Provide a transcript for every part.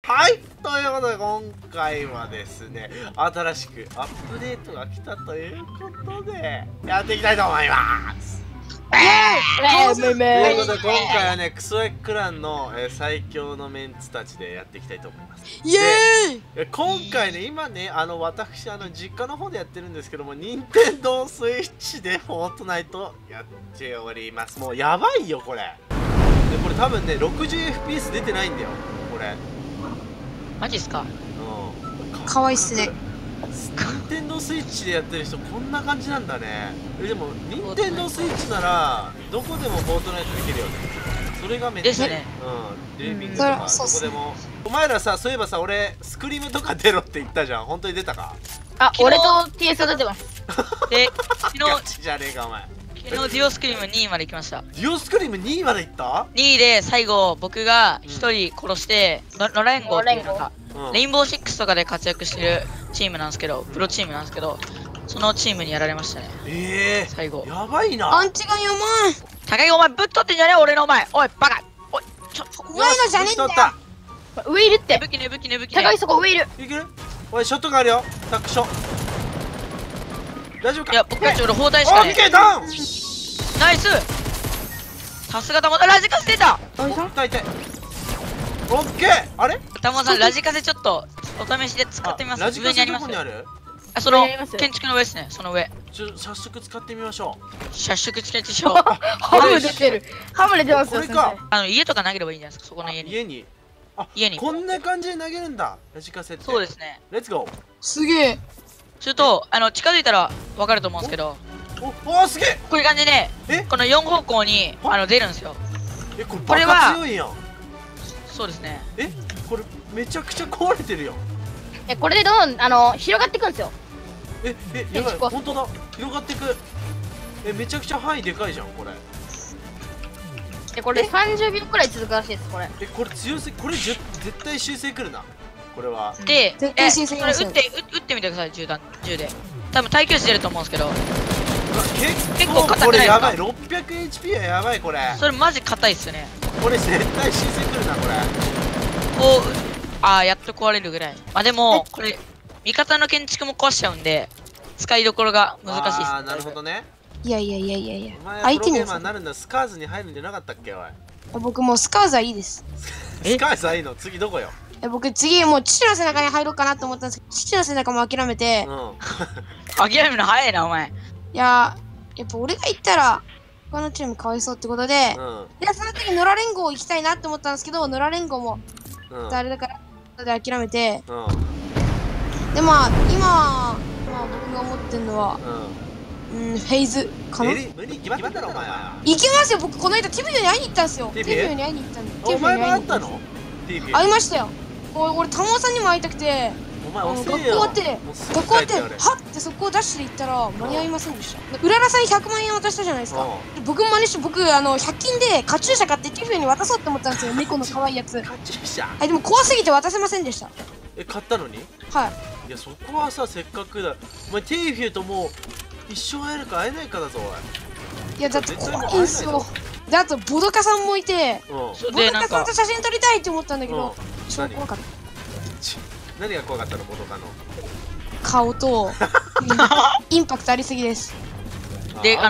はい、ということで今回はですね、新しくアップデートが来たということでやっていきたいと思います。ということで今回はね、クソエクランの最強のメンツたちでやっていきたいと思います。 イエーイ。 今回ね、今ね、私実家の方でやってるんですけども、任天堂スイッチでフォートナイトやっております。もうやばいよこれ。でこれ多分ね 60fps 出てないんだよこれ。 マジっすか。 かわいいっすね。 任天堂スイッチでやってる人こんな感じなんだね。でも任天堂スイッチならどこでもフォートナイトできるよね。それがめっちゃですね。 ゲーミングとかどこでも。お前らさ、そういえばさ、俺スクリームとか出ろって言ったじゃん。本当に出たか？ あ、俺と TS が出てます。 で、昨日じゃねえかお前。 デュオスクリーム2位まで行きました。 デュオスクリーム2位まで行った？ 2位で最後僕が1人殺して野良連合っていうなんかレインボーシックスとかで活躍してるチームなんですけど、プロチームなんですけど、そのチームにやられましたね。最後やばいな。 アンチがやばい。 高木お前ぶっ取ってんじゃねえ俺のお前。おいバカ。おいお前のじゃねえんだよ。上いるって。 ねぶき高木そこ上いる。 いける？おいショットがあるよ。タックショ。大丈夫か？ いや僕たち俺包帯しかねえ。 オッケーダウン。 ナイス。さすがたまラジカセ出た。 痛い痛い。オッケー。あれ？ たまさんラジカセちょっとお試しで使ってみます。 ラジカセどこにある？ る？ あ、その建築の上ですね。その上。 早速使ってみましょう。 早速使ってしょう。 ハム出てる。ハム出てますよ。 これか。 家とか投げればいいんじゃないですか。そこの家に。家に。 こんな感じで投げるんだ。ラジカセって。 そうですね。 レッツゴー。 すげえ。 すると近づいたらわかると思うんですけど。 おすげえ。 こういう感じでこの4方向に出るんですよ。 これは強いやん。 そうですね。 これめちゃくちゃ壊れてるよ。 これでどんどん広がっていくんですよ。 やばい、本当だ。広がっていく。めちゃくちゃ範囲でかいじゃんこれ。 これ30秒くらい続くらしいですこれ。 これ強すぎ。これ絶対修正くるなこれは。 で絶対修正これ撃ってみてください。銃で多分耐久値出ると思うんですけど。 結構硬くないですか？これやばい。600HP はやばいこれ。 それマジ硬いっすよね。 これ絶対修正くるなこれ。 こうやっと壊れるぐらい。でもこれ味方の建築も壊しちゃうんで使いどころが難しいっす。 なるほどね。 いや。 お前はプロゲーマーになるんだ。スカーズに入るんじゃなかったっけおい。 僕もうスカーズはいいです。 スカーズはいいの？次どこよ？ 僕次もう父の背中に入ろうかなと思ったんですけど、父の背中も諦めて。 諦めるの早いなお前。 いやっぱ俺が行ったら他のチームかわいそうってことで、その時野良連合行きたいなって思ったんですけど、野良連合もあれだから諦めて、で今僕が思ってるのはフェイズかな。 無理決まったろお前は。 行きますよ。僕この間ティフューに会いに行ったんですよ。ティフューに会いに行ったんで。 お前も会ったの？ 会いましたよ。俺タモさんにも会いたくて、学校終わってはってそこをダッシュで行ったら間に合いませんでした。うららさんに100万円渡したじゃないですか。僕も真似して100均でカチューシャ買ってティフューに渡そうって思ったんですよ。猫の可愛いやつ。 カチューシャ。 でも怖すぎて渡せませんでした。 買ったのに？はい。いやそこはさ、せっかくだ。お前ティフューともう一生会えるか会えないかだぞおい。 いやだって怖いんすよ。であとボドカさんもいて、ボドカさんと写真撮りたいって思ったんだけど超怖かった。 何が怖かったの？ボドカの顔とインパクトありすぎです。 で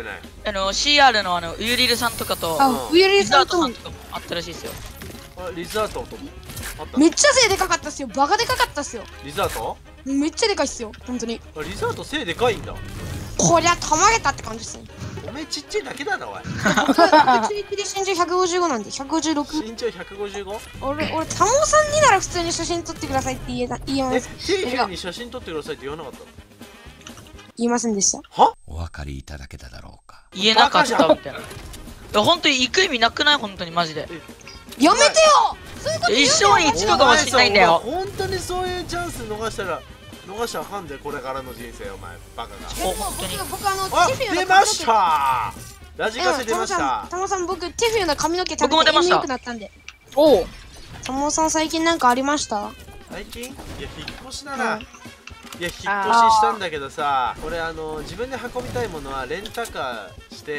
CR のウユリルさんとかとウユリルさんともあったらしいですよ。 リザートともめっちゃ背でかかったっすよ。バカでかかったっすよ。 リザートめっちゃでかいっすよ本当に。 リザート背でかいんだ。 こりゃたまげたって感じですね。 おめえちっちゃいだけだなおい。 僕中1で身長155なんで156。 身長 155？ 俺タモさんになら普通に写真撮ってくださいって言えます。 ティフューに写真撮ってくださいって言わなかったの？ 言いませんでした。 は？ お分かりいただけただろうか。 言えなかったみたいな。本当に行く意味なくない？本当にマジで。 やめてよ。そういうこと言う一生に一度かもしれないんだよ。 本当にそういうチャンス逃したらあかんで、これからの人生お前バカが。 僕出ました。ラジカセ出ました。 タモさん僕ティフューの髪の毛食べて縁良くなったんで。おお。タモさん最近なんかありました？ 最近？いや引っ越しだな。いや引っ越ししたんだけどさ、俺自分で運びたいものはレンタカーして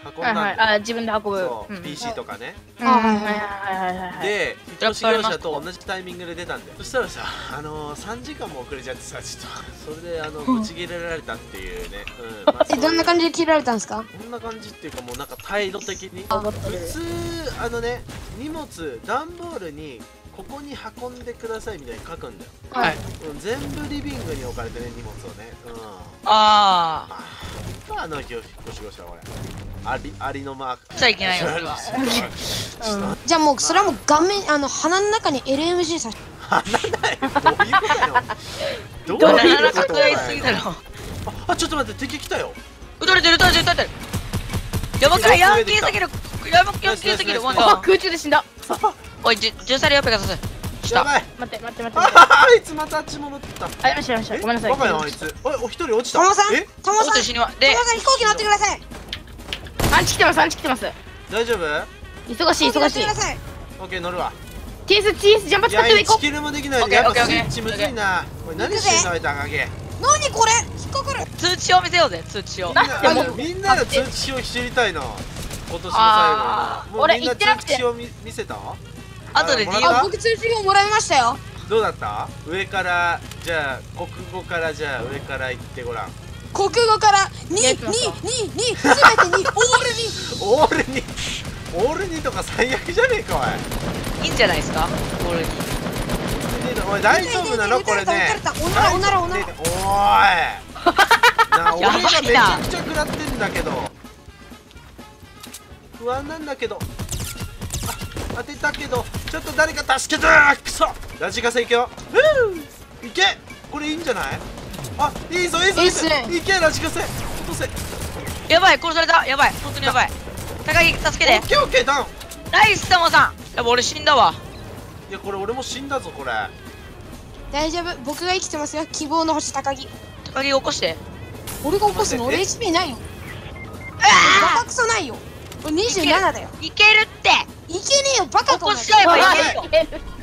運んだんだよ。 あ、自分で運ぶ。 そう、PC とかね。 で、 引っ越し業者と同じタイミングで出たんだよ。そしたらさ、3時間も遅れちゃってさ、ちょっとそれでぶち切れられたっていうね。 どんな感じで切られたんですか？ こんな感じっていうか、もうなんか態度的に普通荷物段ボールにここに運んでくださいみたいに書くんだよ。 はい。 全部リビングに置かれてね、荷物をね。 ああ。 引っ越し業者これ。アリのマーク。 じゃいけないよ。 じゃあもうそれはもう顔面鼻の中に LMG さ。 鼻だよ。どういうことよ。 どういうことよ。 あ、ちょっと待って、敵来たよ。 撃たれてる。やばくない、ヤンキーすぎる。ヤンキーすぎる。 空中で死んだ。 おい、13両ペガさせ。 やばい。 待って。 あいつまたあっち戻った。 あ、やりました。ごめんなさい。 バカやんあいつ。お一人落ちた。 タモさん飛飛行機乗ってください。 アンチ来てます。 大丈夫？ 忙しい。 オオッケー乗るわ。 TS ジャンプ使って上行こ 1キルもできないで、やっぱスイッチむずいな。これ何してんのあいつ赤毛。 何これ引っかかる。 通知を見せようぜ、通知を。 みんなの通知を知りたいな。今年の最後の。もうみんな通知を見せた？ 後で僕通知をもらいましたよ。 どうだった？上からじゃあ国語からじゃあ上から行ってごらん。 国語から2全て2 オール2とか最悪じゃねえかおい。いいんじゃないですか、オールに。 おい大丈夫なのこれね。 おならおいな、俺がめちゃくちゃ食らってんだけど不安なんだけど。当てたけどちょっと誰か助けてー。くそラジカセ行くよ。いけ、これいいんじゃない？あ、いいぞいけラジカセ落とせ。 やばい、殺された。やばい、本当にやばい。高木助けて。 オッケーダウン。 ナイスタモさん。やば、俺死んだわ。 いやこれ俺も死んだぞこれ。 大丈夫、僕が生きてますよ。希望の星高木。 高木起こして。 俺が起こすの？俺 HP ないよ。バカクソないよ。俺27だよ。 いけるって。 いけねえよバカ。 起こしちゃえばいけるよ。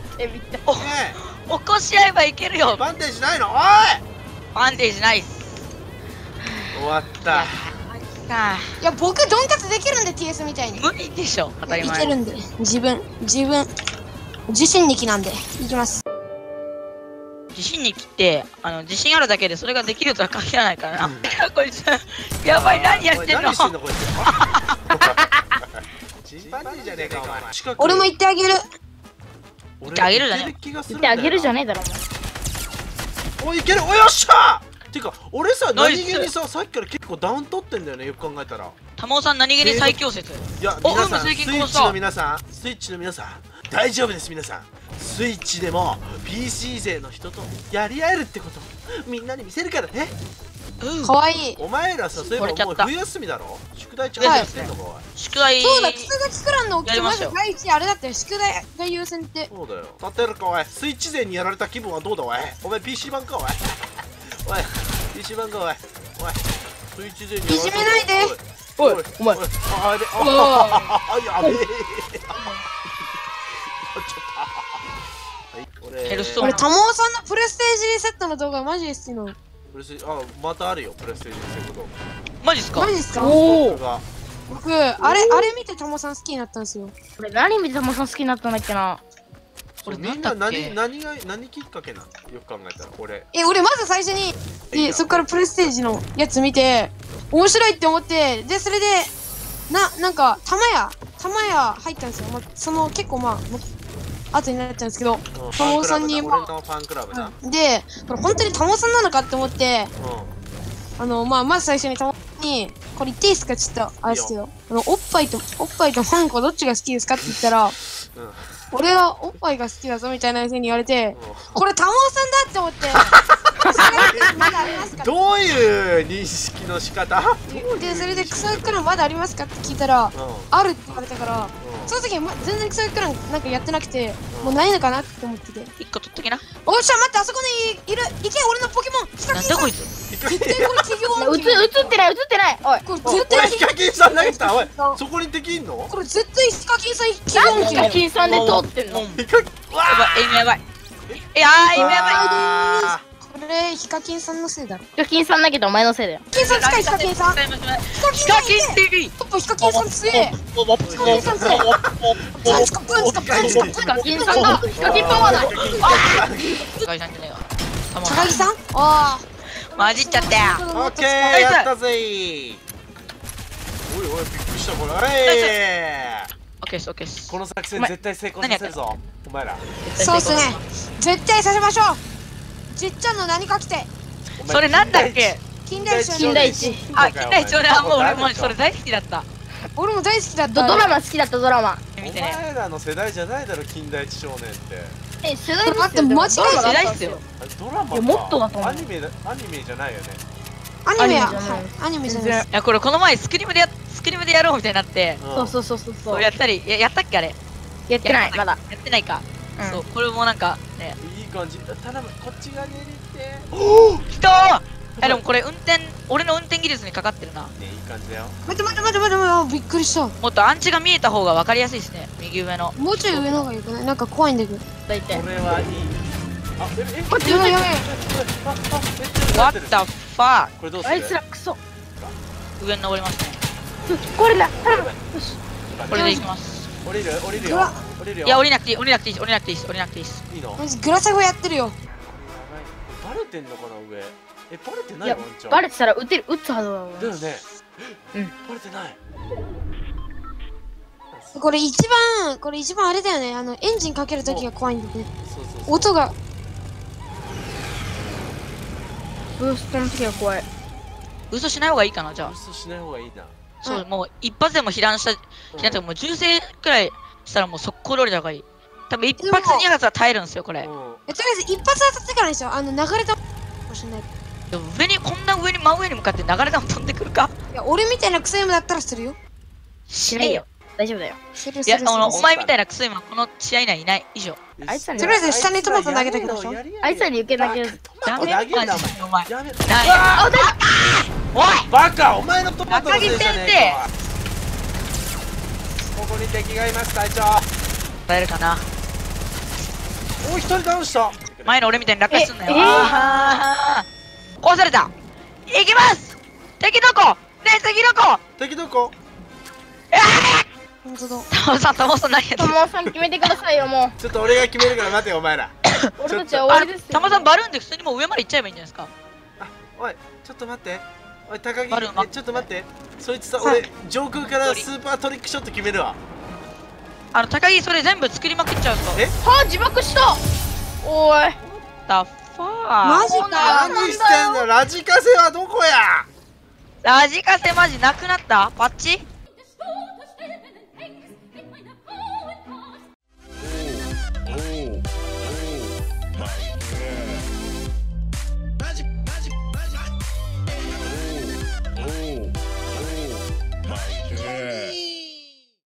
起こしちゃえばいけるよ。 バンテージないの？おいバンテージないっす。 終わった。 いや僕ドンカツできるんで TS みたいに。 無理でしょ、当たり前。 いけるんで自信力なんでいきます。 自信に来て自信あるだけでそれができるとは限らないからな。こいつやばい、何やってんの？ 何してんのこいつ。チンパンジーじゃねえかお前。 俺も言ってあげる。 言ってあげるじゃねえ。 言ってあげるじゃねえだろお前。 おいける。およっしゃー。てか俺さ何気にさっきから結構ダウン取ってんだよね、よく考えたら。 タモさん何気に最強説。 いや皆さんスイッチの皆さん大丈夫です。皆さんスイッチでも PC 勢の人とやり合えるってことみんなに見せるからね。 かわいい。 お前らさ、そういえばもう冬休みだろ。宿題ちゃんとやってんのか？ 宿題。 そうだ、キツガキクランの起きまず第一あれだったよ。宿題が優先って。 そうだよ。立てるかおい。スイッチ勢にやられた気分はどうだおい。お前 PC 版かおい。おい PC 版かおい。おいスイッチ勢にいじめないで。 おいお前。 あれやべえ。 俺タモさんのプレステージセットの動画マジで好きなの。 またあるよプレステージセット動画。 マジっすか？ マジっすか？ おお。 僕あれ見てタモさん好きになったんですよ。 俺何見てタモさん好きになったんだっけな。 俺みんな何きっかけなの？よく考えたら俺まず最初にそっからプレステージのやつ見て面白いって思って、でそれでなんか玉屋入ったんですよ。その結構後になっちゃうんですけど、タモさんに俺のファンクラブな。 でこれ本当にタモさんなのかって思って、まず最初にタモにこれ言っていいですか？ちょっとあれですけど、おっぱいとマンコどっちが好きですかって言ったら、俺はおっぱいが好きだぞみたいな風に言われて、これタモさんだって思って。まだありますか？ どういう認識の仕方？ でそれでクソクランまだありますかって聞いたら、あるって言われたから、その時全然クソクランなんかやってなくて、もうないのかなって思ってて。 1個取っときな。 おっしゃ待って、あそこにいる。行け俺のポケモン。ヒカキンさん。 なんだこいつ。 絶対これ企業案件。 映ってない。おい。 これ絶対ヒカキンさん投げた。おいそこに敵いんの？ これ絶対ヒカキンさん企業案件。 ヒカキンさんで通ってんの。 やばい、エイムやばい。いやー、エイムやばい。 これれヒカキンさんのせいだろ。 ヒカキンさんだけどお前のせいだよ。 ヒカキンさん近いヒカキンさん。ヒヒカキン TV。 カキンさん強え。ヒカキンさん強え。ブンスカブンスカブンスカ。 ヒカキンさんがヒカキンパワーだ。 高木さんじゃねえわ。 高木さん？ああ。 混じっちゃったよ。 オッケー、やったぜー。おいおい、びっくりしたこれ。 オッケーですオッケーです。 この作戦絶対成功させるぞ、お前ら。 そうっすね。絶対させましょう。じっちゃんの何か来て。 それなんだっけ？ 金田一。 金田一。 あ、金田一俺もう俺もそれ大好きだった。 俺も大好きだった。 ドラマ好きだったドラマ。 お前らの世代じゃないだろ、金田一少年って。 世代待ってマジか。 世代っすよ。 ドラマか。 もっとだと思う。 アニメじゃないよね。 アニメや。アニメじゃない。 いやこれこの前スクリームでやろうみたいになって。 そうやったりやったっけあれ。 やってないまだ。 やってないか。そうこれもなんかね。 いい感じ。頼むこっち側に入れて。 来たー。でもこれ俺の運転技術にかかってるな。 ね、いい感じだよ。 待ってびっくりした。 もっとアンチが見えた方が分かりやすいですね。右上の。 もうちょい上の方がいいかな。なんか怖いんだけど。 大体。 これはいい。あ、 待ってやばい。 What the fuck。 これどうする？ あいつらクソ。 上に登りますね。 これだ。よし。これで行きます。 降りるよ。 いや降りなくていいです。 いいの？ マジグラサゴやってるよ。 バレてんのかな上？バレてないいやワンちゃん。 バレてたら撃つはずだわ。 だよね。 うん。 バレてない。 これ一番あれだよね。エンジンかけるときが怖いんだね。 そう。 音が。 ブーストの時は怖い。 嘘しない方がいいかなじゃあ。 嘘しない方がいいな。 そうもう一発でも被弾とかもう銃声くらいしたらもう速攻で降りた方がいい。多分一発二発は耐えるんですよこれ。 とりあえず一発当たってからにしよう。流れたかもしれない。 こんな真上に向かって流れ弾飛んでくるか？ いや俺みたいなクソヤムだったらするよ。 しないよ。 大丈夫だよ。 いやお前みたいなクソ今この試合にはいない。以上。 あいつらにとりあえず下にトマト投げたけど。 あいつらに受け投げる。 ダメな感じお前。 やめろ。 おいバカ、お前のトマトのせいじゃねえか。ここに敵がいます隊長。 耐えるかな。 おい、一人ダウンした。 前の俺みたいに落下すんなよ。壊された。行きます。敵どこ？ねえ敵どこ？ 敵どこ？ 本当だ。 タモさん何やってる？ タモさん決めてくださいよもちょっと俺が決めるから待てよお前ら。 う。俺たちは終わりですよ。 タモさんバルーンで普通にもう上まで行っちゃえばいいんじゃないですか。 おい、ちょっと待って。おい、高木、ちょっと待って。そいつさ、俺、上空からスーパートリックショット決めるわ。 高木それ全部作りまくっちゃうと。 はあ、自爆した。おい。 だファー。 マジか。 何してんの？ラジカセはどこや？ ラジカセマジなくなった？パッチ？